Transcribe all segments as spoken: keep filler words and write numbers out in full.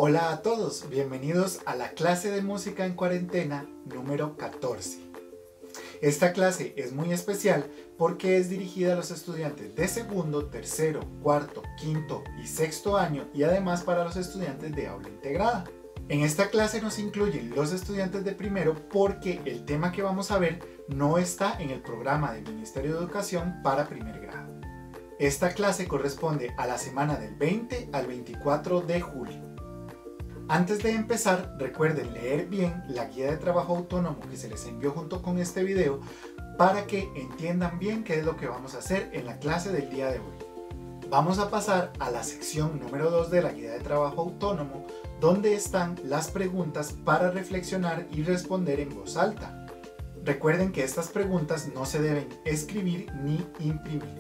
Hola a todos, bienvenidos a la clase de música en cuarentena número catorce. Esta clase es muy especial porque es dirigida a los estudiantes de segundo, tercero, cuarto, quinto y sexto año y además para los estudiantes de aula integrada. En esta clase nos incluyen los estudiantes de primero porque el tema que vamos a ver no está en el programa del Ministerio de Educación para primer grado. Esta clase corresponde a la semana del veinte al veinticuatro de julio. Antes de empezar, recuerden leer bien la guía de trabajo autónomo que se les envió junto con este video para que entiendan bien qué es lo que vamos a hacer en la clase del día de hoy. Vamos a pasar a la sección número dos de la guía de trabajo autónomo, donde están las preguntas para reflexionar y responder en voz alta. Recuerden que estas preguntas no se deben escribir ni imprimir.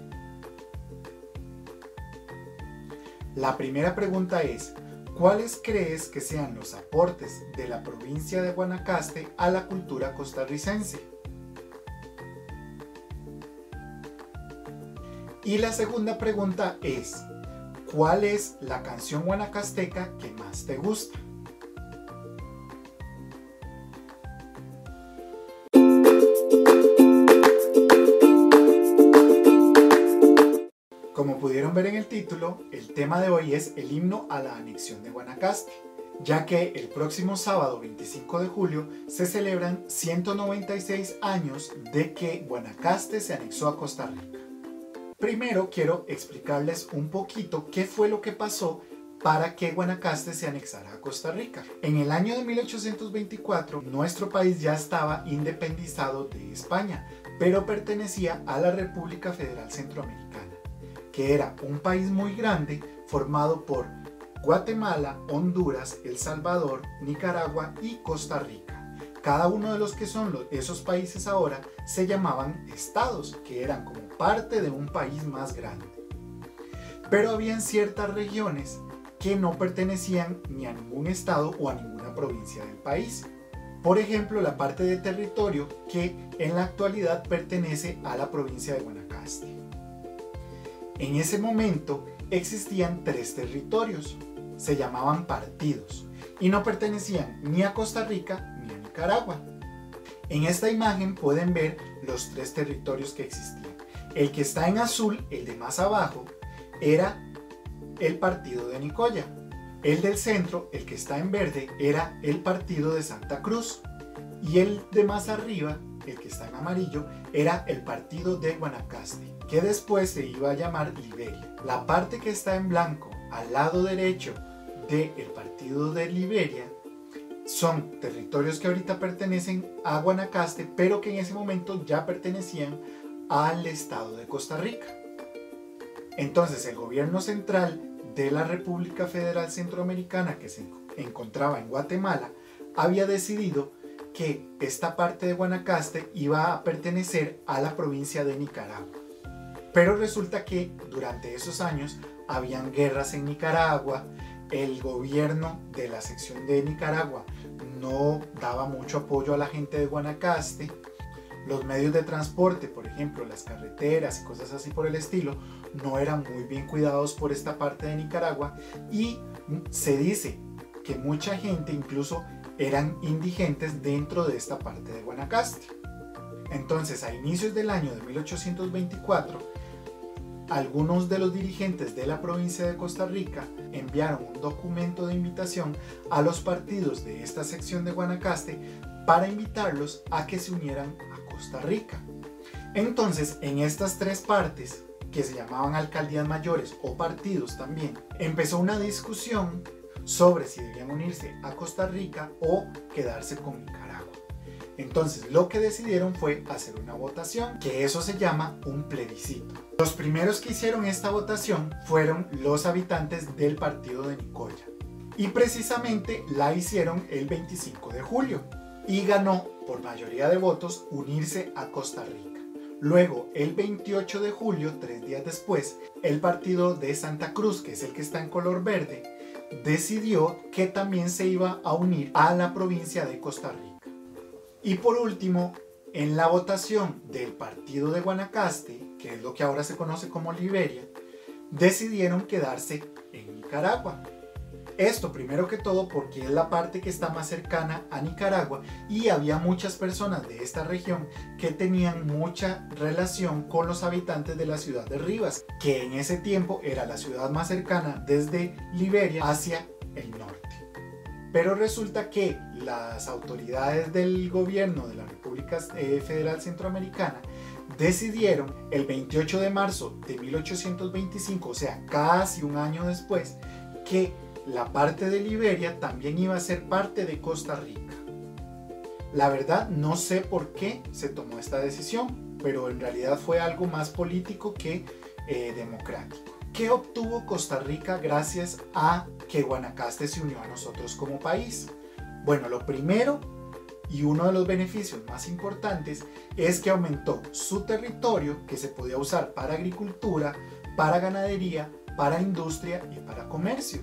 La primera pregunta es: ¿cuáles crees que sean los aportes de la provincia de Guanacaste a la cultura costarricense? Y la segunda pregunta es: ¿cuál es la canción guanacasteca que más te gusta? Como pudieron ver en el título, el tema de hoy es el himno a la anexión de Guanacaste, ya que el próximo sábado veinticinco de julio se celebran ciento noventa y seis años de que Guanacaste se anexó a Costa Rica. Primero quiero explicarles un poquito qué fue lo que pasó para que Guanacaste se anexara a Costa Rica. En el año de mil ochocientos veinticuatro, nuestro país ya estaba independizado de España, pero pertenecía a la República Federal Centroamericana, que era un país muy grande formado por Guatemala, Honduras, El Salvador, Nicaragua y Costa Rica. Cada uno de los que son los, esos países ahora se llamaban estados, que eran como parte de un país más grande. Pero habían ciertas regiones que no pertenecían ni a ningún estado o a ninguna provincia del país. Por ejemplo, la parte de territorio que en la actualidad pertenece a la provincia de Guanacaste. En ese momento existían tres territorios, se llamaban partidos y no pertenecían ni a Costa Rica ni a Nicaragua. En esta imagen pueden ver los tres territorios que existían. El que está en azul, el de más abajo, era el partido de Nicoya. El del centro, el que está en verde, era el partido de Santa Cruz. Y el de más arriba, el que está en amarillo, era el partido de Guanacaste, que después se iba a llamar Liberia. La parte que está en blanco al lado derecho del partido de Liberia son territorios que ahorita pertenecen a Guanacaste, pero que en ese momento ya pertenecían al estado de Costa Rica. Entonces el gobierno central de la República Federal Centroamericana, que se encontraba en Guatemala, había decidido que esta parte de Guanacaste iba a pertenecer a la provincia de Nicaragua. Pero resulta que durante esos años habían guerras en Nicaragua, el gobierno de la sección de Nicaragua no daba mucho apoyo a la gente de Guanacaste, los medios de transporte, por ejemplo las carreteras y cosas así por el estilo, no eran muy bien cuidados por esta parte de Nicaragua y se dice que mucha gente incluso eran indigentes dentro de esta parte de Guanacaste. Entonces, a inicios del año de mil ochocientos veinticuatro, algunos de los dirigentes de la provincia de Costa Rica enviaron un documento de invitación a los partidos de esta sección de Guanacaste para invitarlos a que se unieran a Costa Rica. Entonces, en estas tres partes, que se llamaban alcaldías mayores o partidos también, empezó una discusión sobre si debían unirse a Costa Rica o quedarse con Nicaragua. Entonces lo que decidieron fue hacer una votación, que eso se llama un plebiscito. Los primeros que hicieron esta votación fueron los habitantes del partido de Nicoya y precisamente la hicieron el veinticinco de julio y ganó por mayoría de votos unirse a Costa Rica. Luego, el veintiocho de julio, tres días después, el partido de Santa Cruz, que es el que está en color verde, decidió que también se iba a unir a la provincia de Costa Rica. Y por último, en la votación del partido de Guanacaste, que es lo que ahora se conoce como Liberia, decidieron quedarse en Nicaragua. Esto primero que todo porque es la parte que está más cercana a Nicaragua y había muchas personas de esta región que tenían mucha relación con los habitantes de la ciudad de Rivas, que en ese tiempo era la ciudad más cercana desde Liberia hacia el norte. Pero resulta que las autoridades del gobierno de la República Federal Centroamericana decidieron el veintiocho de marzo de mil ochocientos veinticinco, o sea, casi un año después, que la parte de Liberia también iba a ser parte de Costa Rica. La verdad no sé por qué se tomó esta decisión, pero en realidad fue algo más político que eh, democrático. ¿Qué obtuvo Costa Rica gracias a que Guanacaste se unió a nosotros como país? Bueno, lo primero y uno de los beneficios más importantes es que aumentó su territorio, que se podía usar para agricultura, para ganadería, para industria y para comercio.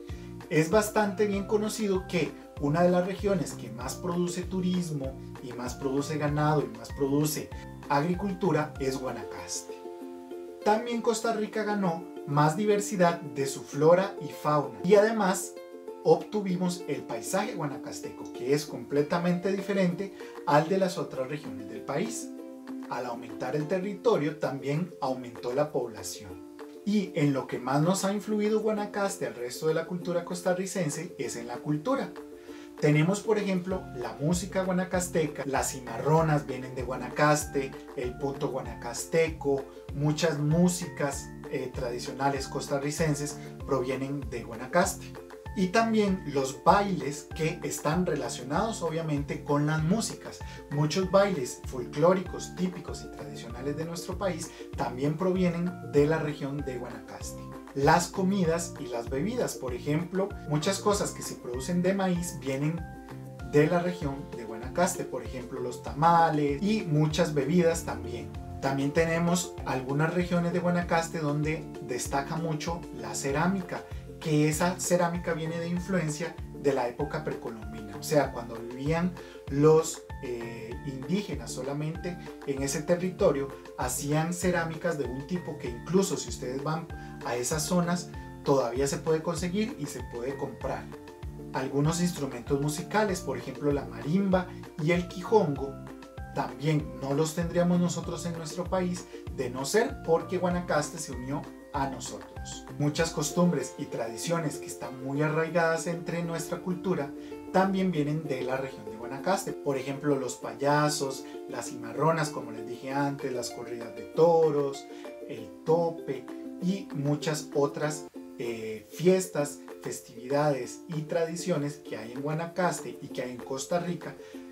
Es bastante bien conocido que una de las regiones que más produce turismo y más produce ganado y más produce agricultura es Guanacaste. También Costa Rica ganó más diversidad de su flora y fauna y además obtuvimos el paisaje guanacasteco, que es completamente diferente al de las otras regiones del país. Al aumentar el territorio también aumentó la población. Y en lo que más nos ha influido Guanacaste al resto de la cultura costarricense es en la cultura. Tenemos, por ejemplo, la música guanacasteca, las cimarronas vienen de Guanacaste, el punto guanacasteco, muchas músicas eh, tradicionales costarricenses provienen de Guanacaste. Y también los bailes que están relacionados obviamente con las músicas. Muchos bailes folclóricos típicos y tradicionales de nuestro país también provienen de la región de Guanacaste. Las comidas y las bebidas, por ejemplo, muchas cosas que se producen de maíz vienen de la región de Guanacaste, por ejemplo los tamales y muchas bebidas también. También tenemos algunas regiones de Guanacaste donde destaca mucho la cerámica, que esa cerámica viene de influencia de la época precolombina, o sea, cuando vivían los eh, indígenas solamente en ese territorio, hacían cerámicas de un tipo que incluso si ustedes van a esas zonas todavía se puede conseguir y se puede comprar. Algunos instrumentos musicales, por ejemplo la marimba y el quijongo, también no los tendríamos nosotros en nuestro país de no ser porque Guanacaste se unió a nosotros. Muchas costumbres y tradiciones que están muy arraigadas entre nuestra cultura también vienen de la región de Guanacaste. Por ejemplo, los payasos, las cimarronas, como les dije antes, las corridas de toros, el tope y muchas otras eh, fiestas, festividades y tradiciones que hay en Guanacaste y que hay en Costa Rica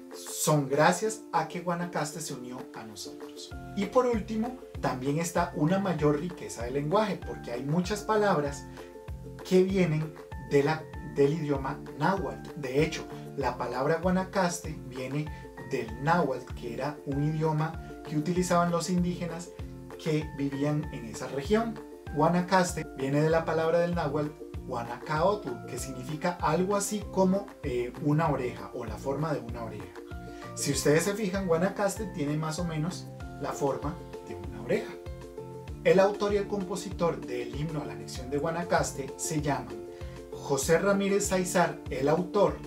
son gracias a que Guanacaste se unió a nosotros. Y por último, también está una mayor riqueza del lenguaje, porque hay muchas palabras que vienen de la, del idioma náhuatl. De hecho, la palabra Guanacaste viene del náhuatl, que era un idioma que utilizaban los indígenas que vivían en esa región. Guanacaste viene de la palabra del náhuatl Guanacaotl, que significa algo así como eh, una oreja o la forma de una oreja. Si ustedes se fijan, Guanacaste tiene más o menos la forma de una oreja. El autor y el compositor del himno a la anexión de Guanacaste se llaman José Ramírez Saizar, el autor,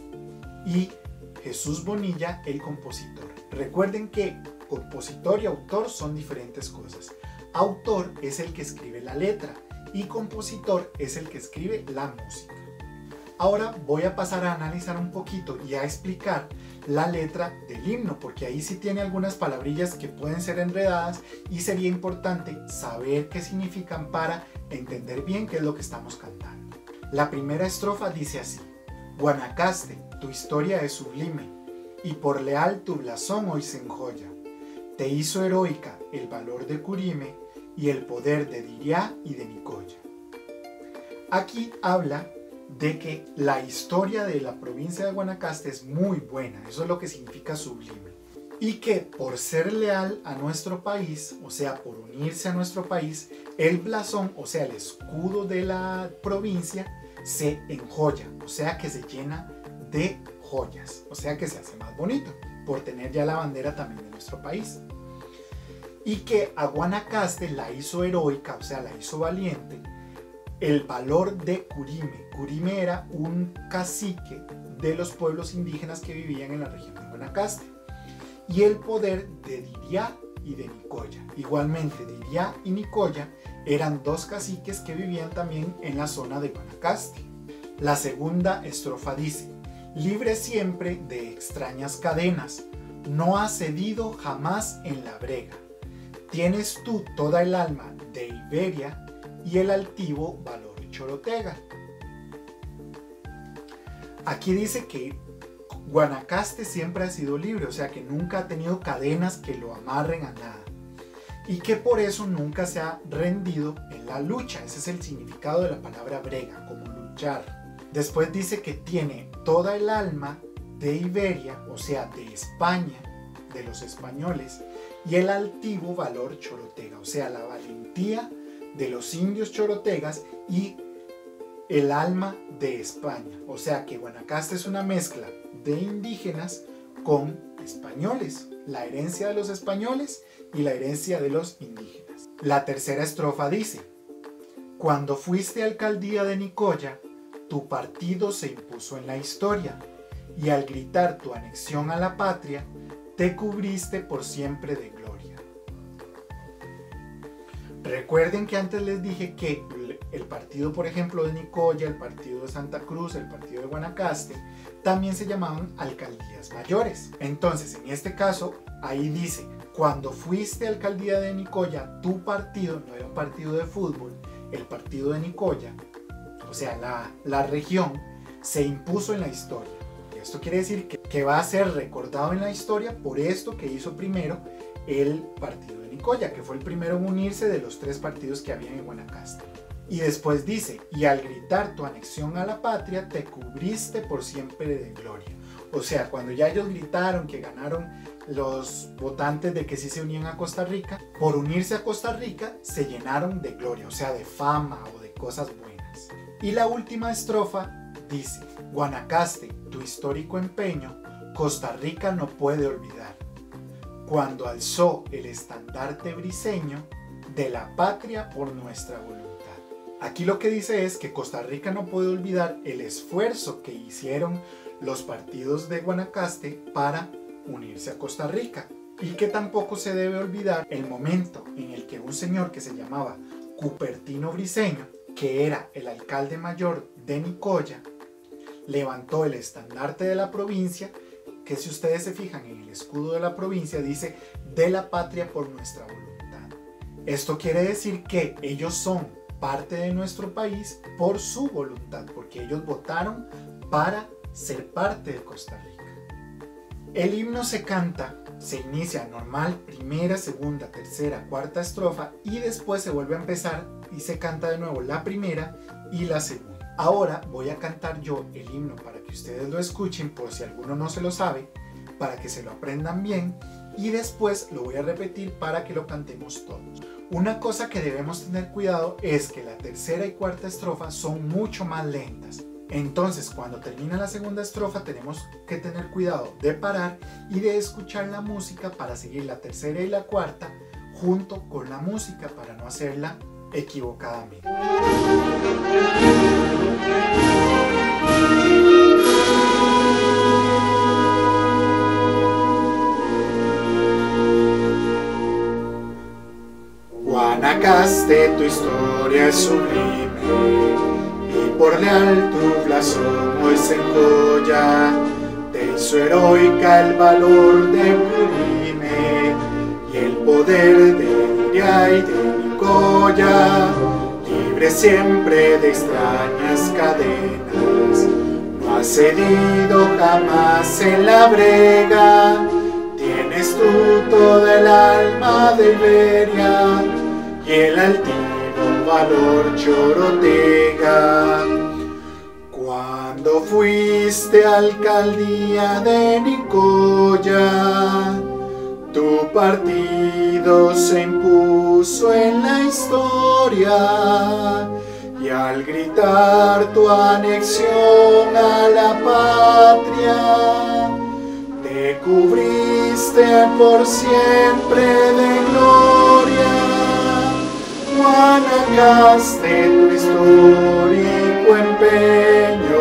y Jesús Bonilla, el compositor. Recuerden que compositor y autor son diferentes cosas. Autor es el que escribe la letra y compositor es el que escribe la música. Ahora voy a pasar a analizar un poquito y a explicar la letra del himno, porque ahí sí tiene algunas palabrillas que pueden ser enredadas y sería importante saber qué significan para entender bien qué es lo que estamos cantando. La primera estrofa dice así: Guanacaste, tu historia es sublime, y por leal tu blasón hoy se enjolla. Te hizo heroica el valor de Curime y el poder de Diriá y de Nicoya. Aquí habla de que la historia de la provincia de Guanacaste es muy buena, eso es lo que significa sublime, y que por ser leal a nuestro país, o sea, por unirse a nuestro país, el blasón, o sea, el escudo de la provincia, se enjoya, o sea, que se llena de joyas, o sea, que se hace más bonito, por tener ya la bandera también de nuestro país. Y que a Guanacaste la hizo heroica, o sea, la hizo valiente, el valor de Curime. Curime era un cacique de los pueblos indígenas que vivían en la región de Guanacaste. Y el poder de Diriá y de Nicoya. Igualmente, Diriá y Nicoya eran dos caciques que vivían también en la zona de Guanacaste. La segunda estrofa dice: libre siempre de extrañas cadenas, no has cedido jamás en la brega. Tienes tú toda el alma de Iberia y el altivo valor chorotega. Aquí dice que Guanacaste siempre ha sido libre, o sea que nunca ha tenido cadenas que lo amarren a nada. Y que por eso nunca se ha rendido en la lucha. Ese es el significado de la palabra brega, como luchar. Después dice que tiene toda el alma de Iberia, o sea de España, de los españoles, y el altivo valor chorotega, o sea la valentía de los indios chorotegas y el alma de España. O sea que Guanacaste es una mezcla de indígenas con españoles, la herencia de los españoles y la herencia de los indígenas. La tercera estrofa dice: cuando fuiste alcaldía de Nicoya, tu partido se impuso en la historia, y al gritar tu anexión a la patria, te cubriste por siempre de gloria. Recuerden que antes les dije que el partido, por ejemplo, de Nicoya, el partido de Santa Cruz, el partido de Guanacaste, también se llamaban alcaldías mayores. Entonces, en este caso, ahí dice: cuando fuiste alcaldía de Nicoya, tu partido, no era un partido de fútbol, el partido de Nicoya, o sea, la, la región, se impuso en la historia. Y esto quiere decir que, que va a ser recordado en la historia por esto que hizo primero el partido de Nicoya, que fue el primero en unirse de los tres partidos que había en Guanacaste. Y después dice: y al gritar tu anexión a la patria, te cubriste por siempre de gloria. O sea, cuando ya ellos gritaron que ganaron los votantes de que sí se unían a Costa Rica, por unirse a Costa Rica se llenaron de gloria, o sea, de fama o de cosas buenas. Y la última estrofa dice: Guanacaste, tu histórico empeño, Costa Rica no puede olvidar. Cuando alzó el estandarte briseño de la patria por nuestra voluntad. Aquí lo que dice es que Costa Rica no puede olvidar el esfuerzo que hicieron los partidos de Guanacaste para unirse a Costa Rica, y que tampoco se debe olvidar el momento en el que un señor que se llamaba Cupertino Briceño, que era el alcalde mayor de Nicoya, levantó el estandarte de la provincia, que si ustedes se fijan en el escudo de la provincia dice: de la patria por nuestra voluntad. Esto quiere decir que ellos son parte de nuestro país por su voluntad, porque ellos votaron para ser parte de Costa Rica. El himno se canta, se inicia normal, primera, segunda, tercera, cuarta estrofa, y después se vuelve a empezar y se canta de nuevo la primera y la segunda. Ahora voy a cantar yo el himno para que ustedes lo escuchen, por si alguno no se lo sabe, para que se lo aprendan bien, y después lo voy a repetir para que lo cantemos todos. Una cosa que debemos tener cuidado es que la tercera y cuarta estrofa son mucho más lentas. Entonces, cuando termina la segunda estrofa tenemos que tener cuidado de parar y de escuchar la música para seguir la tercera y la cuarta junto con la música para no hacerla equivocadamente. Guanacaste, tu historia es sublime, y por leal tu blasón hoy se encolla. Te hizo heroica el valor de Curime y el poder de Diriá y de Nicoya. Libre siempre de extrañas cadenas, no has cedido jamás en la brega. Tienes tú toda el alma de Iberia y el altivo valor chorotega. Cuando fuiste alcaldía de Nicoya, tu partido se impuso en la historia, y al gritar tu anexión a la patria, te cubriste por siempre de gloria. Guanacaste, tu histórico empeño,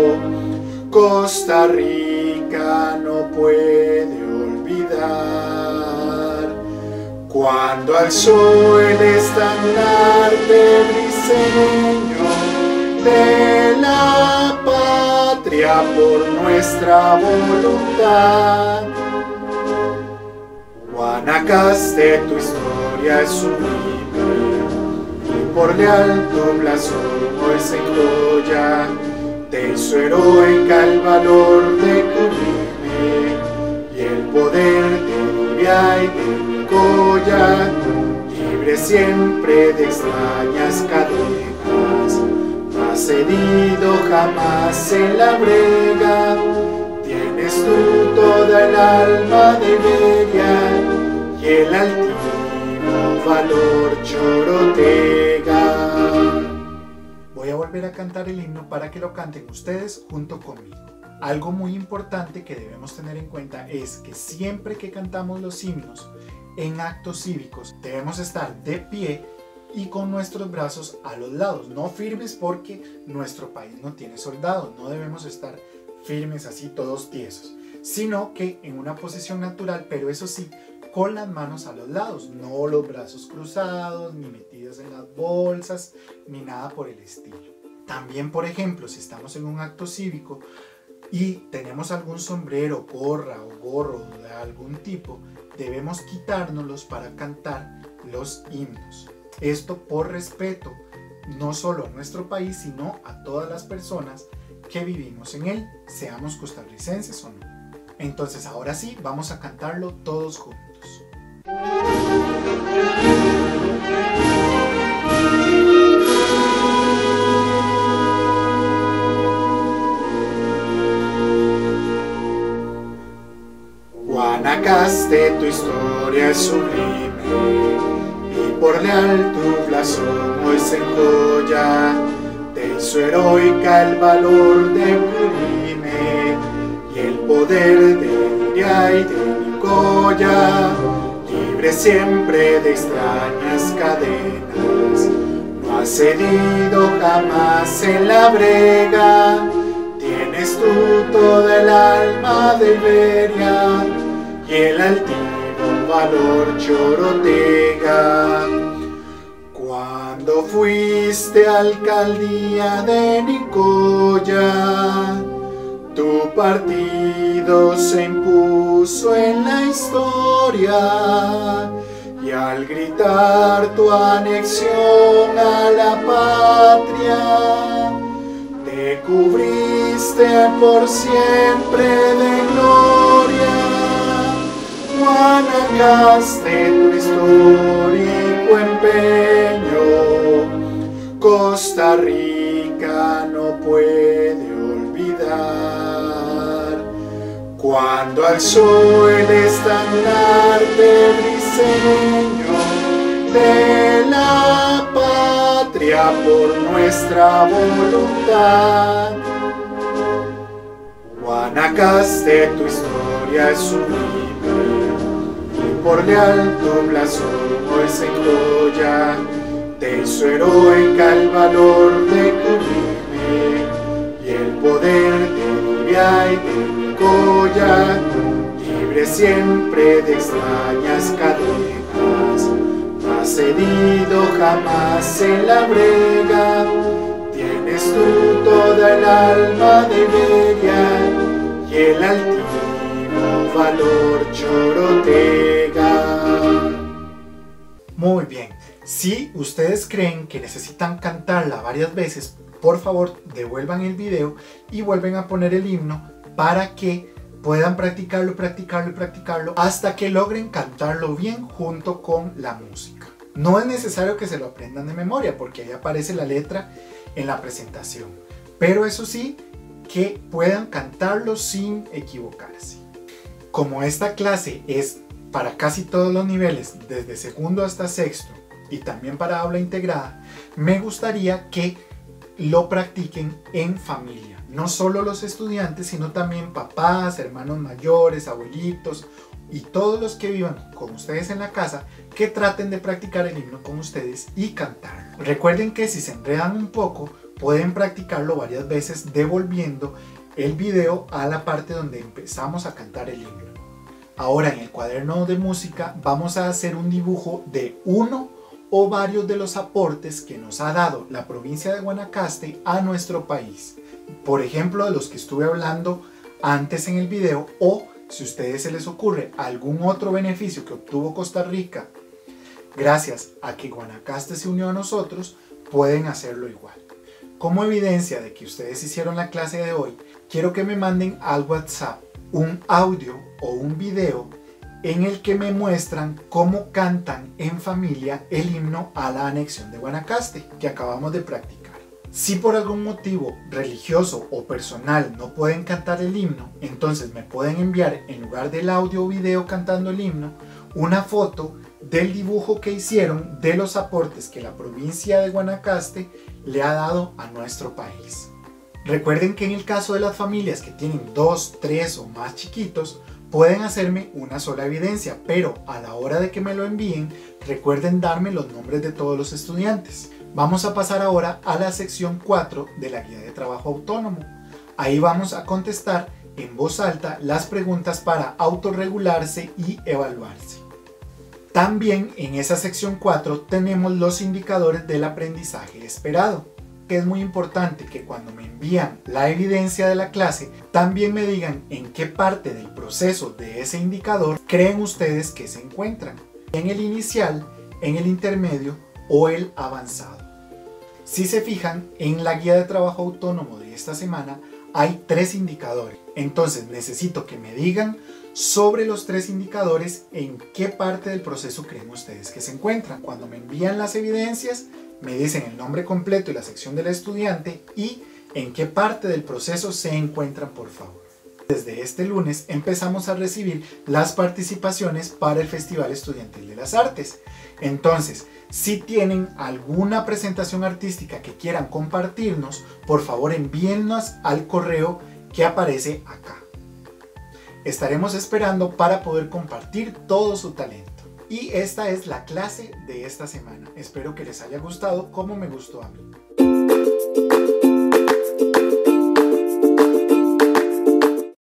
Costa Rica no puede olvidar. Cuando alzó el estandarte briseño de la patria por nuestra voluntad. Guanacaste, tu historia es sublime, y por leal tu blasón hoy se enjoya de su heroica el valor de Curime y el poder de Nubia y de Nicoya, libre siempre de extrañas cadenas, no has cedido jamás en la brega. Tienes tú toda el alma de Iberia y el altivo valor chorotega. Voy a volver a cantar el himno para que lo canten ustedes junto conmigo. Algo muy importante que debemos tener en cuenta es que siempre que cantamos los himnos en actos cívicos debemos estar de pie y con nuestros brazos a los lados, no firmes porque nuestro país no tiene soldados, no debemos estar firmes así todos tiesos, sino que en una posición natural, pero eso sí, con las manos a los lados, no los brazos cruzados, ni metidos en las bolsas, ni nada por el estilo. También, por ejemplo, si estamos en un acto cívico y tenemos algún sombrero, gorra o gorro de algún tipo, debemos quitárnoslos para cantar los himnos. Esto por respeto, no solo a nuestro país, sino a todas las personas que vivimos en él, seamos costarricenses o no. Entonces ahora sí, vamos a cantarlo todos juntos. Guanacaste, tu historia es sublime, y por leal tu blasón hoy se enjoya de su heroica el valor de Curime y el poder de Nubia y de Nicoya, libre siempre de extrañas cadenas, no has cedido jamás en la brega. Tienes tú toda el alma de Iberia y el altivo valor chorotega. Cuando fuiste alcaldía de Nicoya, tu partido se impuso en la historia, y al gritar tu anexión a la patria, te cubriste por siempre de gloria. Guanacaste, tu histórico empeño, Costa Rica no puede olvidar. Cuando alzó el estandarte briseño de la patria por nuestra voluntad. Guanacaste, tu historia es sublime, y por leal tu blasón hoy se enjoya de su heroica el valor de Curime y el poder de Nubia y de Nicoya, libre siempre de extrañas cadenas, no has cedido jamás en la brega. Tienes tú toda el alma de Iberia y el altivo valor chorotega. Muy bien, si ustedes creen que necesitan cantarla varias veces, por favor devuelvan el video y vuelven a poner el himno para que puedan practicarlo, practicarlo y practicarlo hasta que logren cantarlo bien junto con la música. No es necesario que se lo aprendan de memoria porque ahí aparece la letra en la presentación, pero eso sí, que puedan cantarlo sin equivocarse. Como esta clase es para casi todos los niveles, desde segundo hasta sexto, y también para aula integrada, me gustaría que lo practiquen en familia. No solo los estudiantes, sino también papás, hermanos mayores, abuelitos y todos los que vivan con ustedes en la casa que traten de practicar el himno con ustedes y cantar. Recuerden que si se enredan un poco, pueden practicarlo varias veces devolviendo el video a la parte donde empezamos a cantar el himno. Ahora en el cuaderno de música vamos a hacer un dibujo de uno o varios de los aportes que nos ha dado la provincia de Guanacaste a nuestro país. Por ejemplo, de los que estuve hablando antes en el video, o si a ustedes se les ocurre algún otro beneficio que obtuvo Costa Rica gracias a que Guanacaste se unió a nosotros, pueden hacerlo igual. Como evidencia de que ustedes hicieron la clase de hoy, quiero que me manden al WhatsApp un audio o un video en el que me muestran cómo cantan en familia el himno a la anexión de Guanacaste que acabamos de practicar. Si por algún motivo religioso o personal no pueden cantar el himno, entonces me pueden enviar, en lugar del audio o video cantando el himno, una foto del dibujo que hicieron de los aportes que la provincia de Guanacaste le ha dado a nuestro país. Recuerden que en el caso de las familias que tienen dos, tres o más chiquitos, pueden hacerme una sola evidencia, pero a la hora de que me lo envíen, recuerden darme los nombres de todos los estudiantes. Vamos a pasar ahora a la sección cuatro de la guía de trabajo autónomo. Ahí vamos a contestar en voz alta las preguntas para autorregularse y evaluarse. También en esa sección cuatro tenemos los indicadores del aprendizaje esperado, que es muy importante que cuando me envían la evidencia de la clase, también me digan en qué parte del proceso de ese indicador creen ustedes que se encuentran, en el inicial, en el intermedio o el avanzado. Si se fijan, en la guía de trabajo autónomo de esta semana hay tres indicadores, entonces necesito que me digan sobre los tres indicadores en qué parte del proceso creen ustedes que se encuentran. Cuando me envían las evidencias, me dicen el nombre completo y la sección del estudiante y en qué parte del proceso se encuentran, por favor. Desde este lunes empezamos a recibir las participaciones para el Festival Estudiantil de las Artes. Entonces, si tienen alguna presentación artística que quieran compartirnos, por favor envíennos al correo que aparece acá. Estaremos esperando para poder compartir todo su talento. Y esta es la clase de esta semana. Espero que les haya gustado como me gustó a mí.